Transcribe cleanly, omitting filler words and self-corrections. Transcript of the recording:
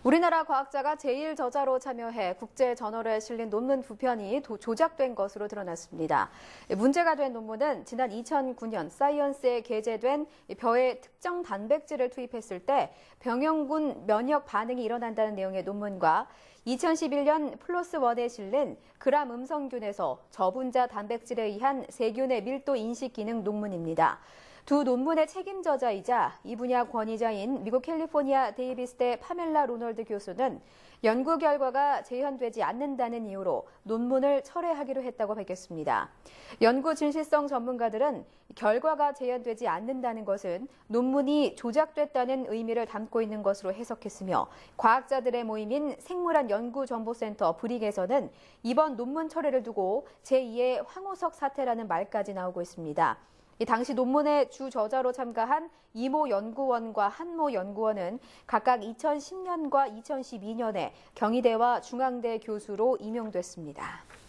우리나라 과학자가 제1저자로 참여해 국제저널에 실린 논문 두 편이 조작된 것으로 드러났습니다. 문제가 된 논문은 지난 2009년 사이언스에 게재된 벼에 특정 단백질을 투입했을 때 병영군 면역 반응이 일어난다는 내용의 논문과 2011년 플로스1에 실린 그람 음성균에서 저분자 단백질에 의한 세균의 밀도 인식 기능 논문입니다. 두 논문의 책임저자이자 이 분야 권위자인 미국 캘리포니아 데이비스대 파멜라 로널드 교수는 연구 결과가 재현되지 않는다는 이유로 논문을 철회하기로 했다고 밝혔습니다. 연구 진실성 전문가들은 결과가 재현되지 않는다는 것은 논문이 조작됐다는 의미를 담고 있는 것으로 해석했으며 과학자들의 모임인 생물학 연구정보센터 브릭에서는 이번 논문 철회를 두고 제2의 황우석 사태라는 말까지 나오고 있습니다. 당시 논문의 주 저자로 참가한 이모 연구원과 한모 연구원은 각각 2010년과 2012년에 경희대와 중앙대 교수로 임용됐습니다.